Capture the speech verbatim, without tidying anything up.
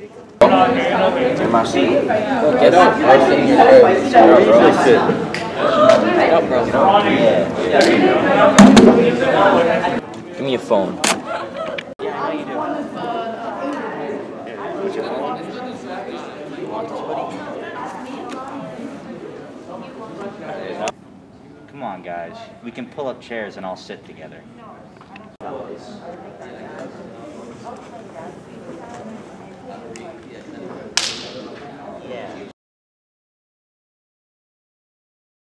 In my seat. Get up. Get up, bro. Get up, bro. Yeah. Give me your phone. Yeah, I know you do. What's your phone? You want this, buddy? Come on, guys. We can pull up chairs and all sit together.